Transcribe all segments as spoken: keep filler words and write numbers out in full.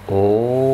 โอ้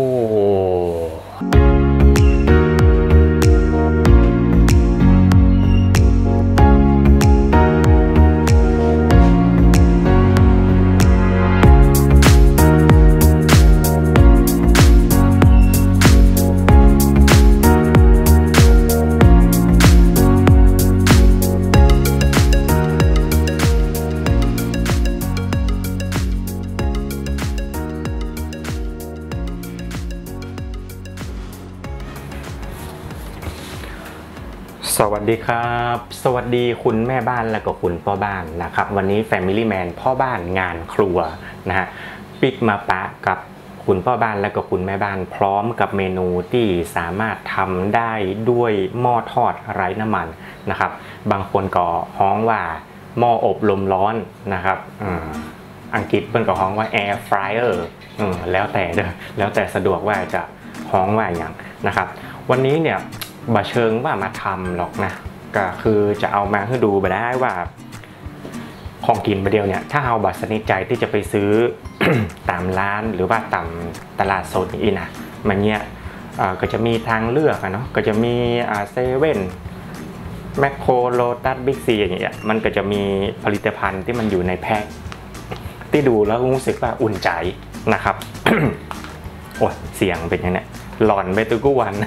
สวัสดีครับสวัสดีคุณแม่บ้านและก็คุณพ่อบ้านนะครับวันนี้ Family Man พ่อบ้านงานครัวนะฮะปิกมาปะกับคุณพ่อบ้านและก็คุณแม่บ้านพร้อมกับเมนูที่สามารถทำได้ด้วยหม้อทอดไร้น้ำมันนะครับบางคนก็ฮ้องว่าหม้ออบลมร้อนนะครับอังกฤษเพิ่นก็ฮ้องว่า Air Fryer แล้วแต่เด้อแล้วแต่สะดวกว่าจะฮ้องว่าอย่างนะครับวันนี้เนี่ยบะเชิงว่ามาทำหรอกนะก็คือจะเอามาให้ดูไปได้ว่าของกินประเดียวเนี่ยถ้าเอาบัตรสนิทใจที่จะไปซื้อ ตามร้านหรือว่าตามตลาดสดนี่นะมันเนี้ยก็จะมีทางเลือกเนาะก็จะมีเซเว่นแมคโครโลตัสบิ๊กซีอย่างเงี้ยมันก็จะมีผลิตภัณฑ์ที่มันอยู่ในแพ็คที่ดูแล้วรู้สึกว่าอุ่นใจนะครับ โอ้เสียงเป็นยังไงหลอนไปตุกุวัน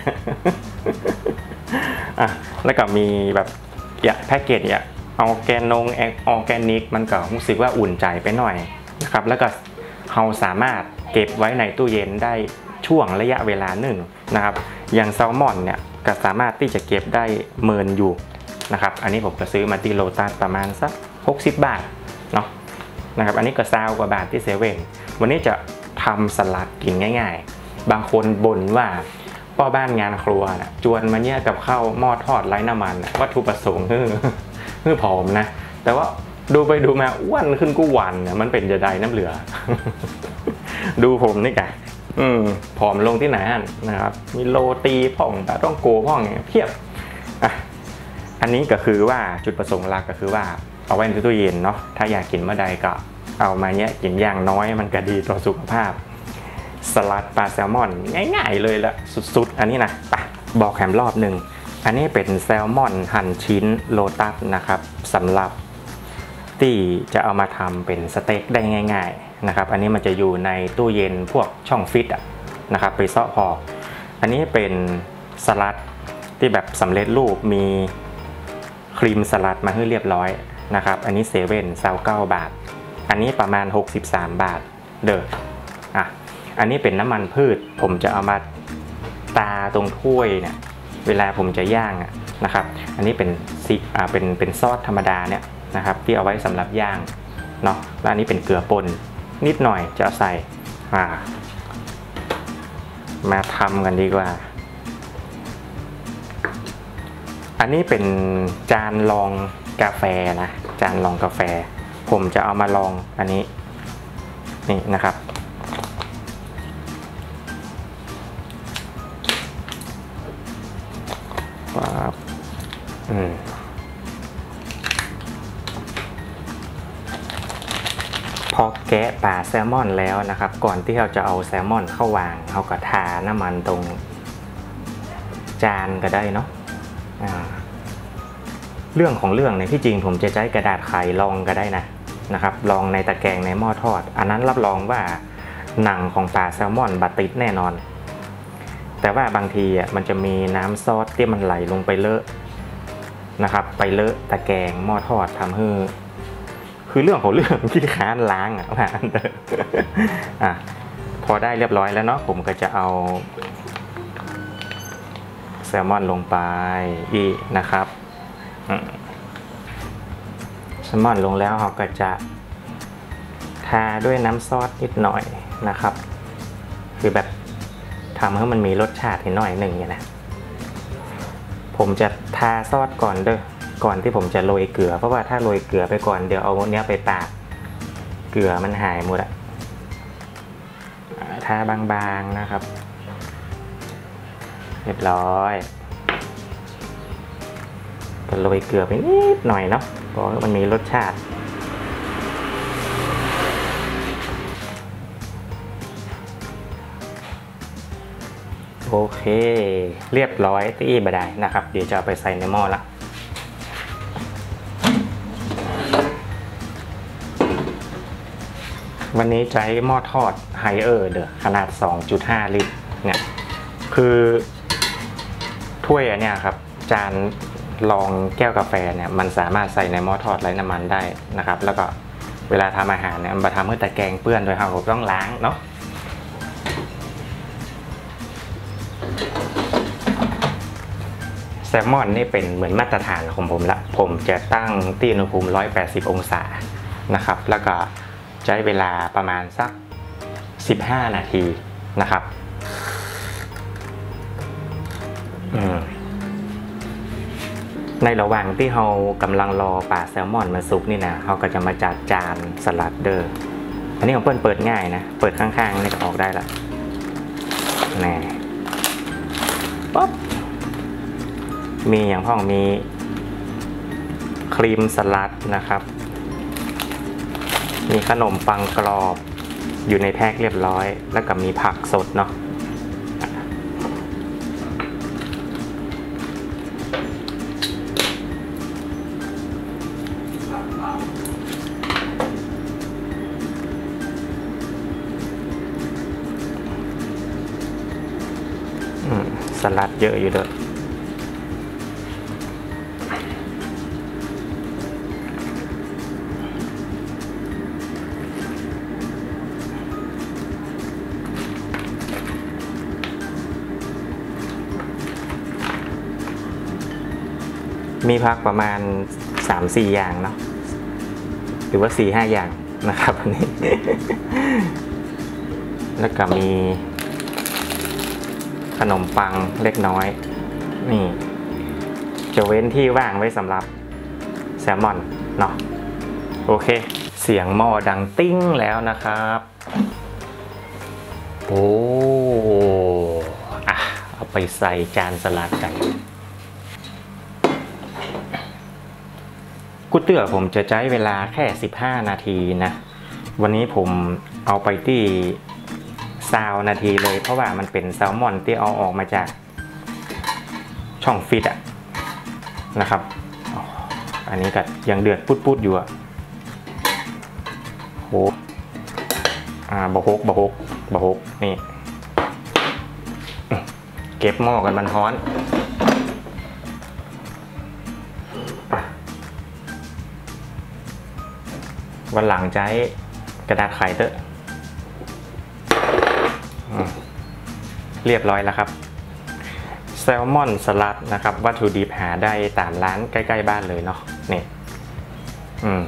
อ่ะแล้วก็มีแบบอย่าแพ็กเกจเนี่ยออร์แกนงออร์แกนิกมันก็รู้สึกว่าอุ่นใจไปหน่อยนะครับแล้วก็เราสามารถเก็บไว้ในตู้เย็นได้ช่วงระยะเวลาหนึ่งนะครับอย่างแซลมอนเนี่ยก็สามารถที่จะเก็บได้เมินอยู่นะครับอันนี้ผมก็ซื้อมาที่โลตัสประมาณสักหกสิบบาทเนาะนะครับอันนี้ก็ซาวกว่าบาทที่เซเว่นวันนี้จะทำสลัดกินง่ายๆบางคนบ่นว่าพ่อบ้านงานครัวนะจวนมาเนี่ยกับข้าวหม้อทอดไร้น้ำมันวัตถุประสงค์คือคือผอมนะแต่ว่าดูไปดูมาอ้วนขึ้นกูวันเนี่ยมันเป็นจะได้น้ำเหลือ ดูผมนี่ไงอืมผอมลงที่ไหนนะครับมีโรตีพ่องแต่ต้องโกพ่องเพียบอ่ะอันนี้ก็คือว่าจุดประสงค์หลักก็คือว่าเอาไว้ในตู้เย็นเนาะถ้าอยากกินเมื่อใดก็เอามาเนี้ยกินอย่างน้อยมันก็ดีต่อสุขภาพสลัดปลาแซลมอนง่ายๆเลยละสุดๆอันนี้นะไปบอกแถมรอบหนึ่งอันนี้เป็นแซลมอนหั่นชิ้นโลตัสนะครับสำหรับที่จะเอามาทำเป็นสเต็กได้ง่ายๆนะครับอันนี้มันจะอยู่ในตู้เย็นพวกช่องฟิตนะครับไปเซาะพออันนี้เป็นสลัดที่แบบสำเร็จรูปมีครีมสลัดมาให้เรียบร้อยนะครับอันนี้เซเว่นซาวเก้าบาทอันนี้ประมาณหกสิบสามบาทเด้ออ่ะอันนี้เป็นน้ำมันพืชผมจะเอามาตาตรงถ้วยเนี่ยเวลาผมจะย่างนะครับอันนี้เป็นซีอ่าเป็นเป็นซอสธรรมดาเนี่ยนะครับที่เอาไว้สำหรับย่างเนาะแล้วอันนี้เป็นเกลือป่นนิดหน่อยจะใส่อ่ามาทำกันดีกว่าอันนี้เป็นจานรองกาแฟนะจานรองกาแฟผมจะเอามาลองอันนี้นี่นะครับอืมพอแกะปลาแซลมอนแล้วนะครับก่อนที่เราจะเอาแซลมอนเข้าวางเราก็ทาน้ำมันตรงจานก็ได้เนาะเรื่องของเรื่องในที่จริงผมจะใช้กระดาษไขรองก็ได้นะนะครับรองในตะแกรงในหม้อทอดอันนั้นรับรองว่าหนังของปลาแซลมอนบาติดแน่นอนแต่ว่าบางทีอ่ะมันจะมีน้ำซอสที่มันไหลลงไปเลอะนะครับไปเลอะตะแกรงหม้อทอดทำให้คือเรื่องของเรื่องที่ค้านล้างอ่ะอ่ะพอได้เรียบร้อยแล้วเนาะผมก็จะเอาแซลมอนลงไปอีกนะครับแซลมอนลงแล้วเราก็จะทาด้วยน้ำซอสนิดหน่อยนะครับคือแบบทำให้มันมีรสชาตินิดหน่อยหนึ่งเนี่ยนะผมจะทาซอสก่อนเด้อก่อนที่ผมจะโรยเกลือเพราะว่าถ้าโรยเกลือไปก่อนเดี๋ยวเอาเนี้ยไปตากเกลือมันหายหมดอะทาบางๆนะครับเรียบร้อยก็โรยเกลือไปนิดหน่อยเนาะเพราะมันมีรสชาติโอเคเรียบร้อยที่บดายนะครับเดี๋ยวจะเอาไปใส่ในหม้อละวันนี้ใช้หม้อทอดไฮเออร์เด้อขนาด สองจุดห้า ลิตรเนี่ยคือถ้วยอันเนี้ยครับจานรองแก้วกาแฟเนี่ยมันสามารถใส่ในหม้อทอดไร้น้ำมันได้นะครับแล้วก็เวลาทำอาหารเนี่ยมันทำให้ตะแกรงเปื้อนโดยเราต้องล้างเนาะแซลมอนนี่เป็นเหมือนมาตรฐานของผมละผมจะตั้งที่อุณหภูมิหนึ่งร้อยแปดสิบองศานะครับแล้วก็ใช้เวลาประมาณสักสิบห้านาทีนะครับในระหว่างที่เรากำลังรอปลาแซลมอนมาสุกนี่นะเราก็จะมาจัดจานสลัดเดอร์อันนี้ของเปิ้ลเปิดง่ายนะเปิดข้างๆนี่ก็ออกได้ละแน่ป๊อปมีอย่างพ่องมีครีมสลัดนะครับมีขนมปังกรอบอยู่ในแพ็คเรียบร้อยแล้วก็มีผักสดเนาะสลัดเยอะอยู่ด้วยมีพักประมาณ สามสี่ อย่างเนาะหรือว่า สี่ห้า อย่างนะครับอันนี้ แล้วก็มีขนมปังเล็กน้อยนี่จะเว้นที่ว่างไว้สำหรับแซลมอนเนาะโอเคเสียงหม้อดังติ้งแล้วนะครับโอ้อะเอาไปใส่จานสลัดกันก๋วยเตี๋ยวผมจะใช้เวลาแค่สิบห้านาทีนะวันนี้ผมเอาไปที่ซาวนาทีเลยเพราะว่ามันเป็นแซลมอนที่เอาออกมาจากช่องฟิตอะนะครับอันนี้ก็ยังเดือดปุดๆอยู่อะโหอ่าบะฮกบะฮกบะฮกนี่เก็บหม้อกันมันร้อนวันหลังใช้กระดาษไขเตอะเรียบร้อยแล้วครับแซลมอนสลัดนะครับวัตถุดิบหาได้ตามร้านใกล้ๆบ้านเลยเนาะนี่อืม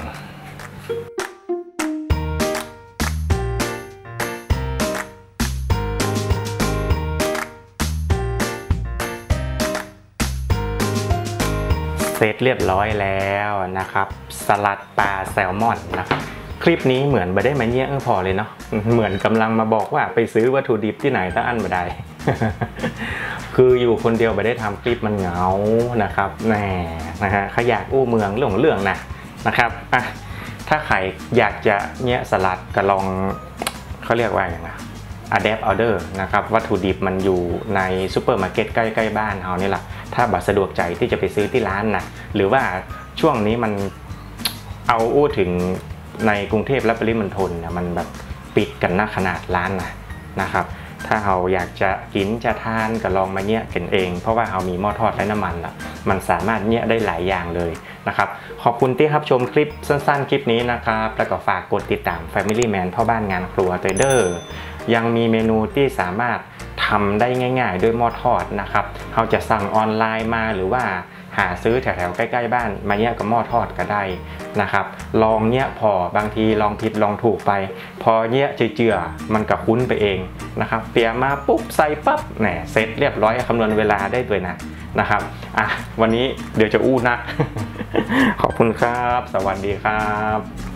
เสร็จเรียบร้อยแล้วนะครับสลัดปลาแซลมอนนะครับคลิปนี้เหมือนไม่ได้มาเยี่ยงพอเลยเนาะเหมือนกำลังมาบอกว่าไปซื้อวัตถุดิบที่ไหนถ้าอันไม่ได้ คืออยู่คนเดียวไม่ได้ทำคลิปมันเหงานะครับแน่นะฮะขยากอู้เมืองเรื่องของเรื่องนะนะครับอ่ะถ้าใครอยากจะเนี่ยสลัดก็ลองเขาเรียกว่าอย่างไรAdapt Order นะครับวัตถุดิบมันอยู่ในซูเปอร์มาร์เก็ตใกล้ๆบ้านเรานี่แหละถ้าบัตรสะดวกใจที่จะไปซื้อที่ร้านนะหรือว่าช่วงนี้มันเอาอู้ถึงในกรุงเทพและปริมณฑลเนี่ยมันแบบปิดกันนะขนาดร้านนะนะครับถ้าเราอยากจะกินจะทานก็ลองมาเนี่ยกันเองเพราะว่าเรามีหม้อทอดไร้น้ำมันละมันสามารถเนี่ยได้หลายอย่างเลยนะครับขอบคุณที่รับชมคลิปสั้นๆคลิปนี้นะครับแล้วก็ฝากกดติดตาม Family Man พ่อบ้านงานครัวเตเดอร์ยังมีเมนูที่สามารถทำได้ง่ายๆด้วยหม้อทอดนะครับเราจะสั่งออนไลน์มาหรือว่าหาซื้อแถวๆใกล้ๆบ้านมาเนี่ยกับหม้อทอดก็ได้นะครับลองเนี่ยพอบางทีลองผิดลองถูกไปพอเนี่ยเจือๆมันกับคุ้นไปเองนะครับเตรียมมาปุ๊บใส่ปั๊บแหนเสร็จเรียบร้อยคำนวณเวลาได้ด้วยนะนะครับอ่ะวันนี้เดี๋ยวจะอู้นะ ขอบคุณครับสวัสดีครับ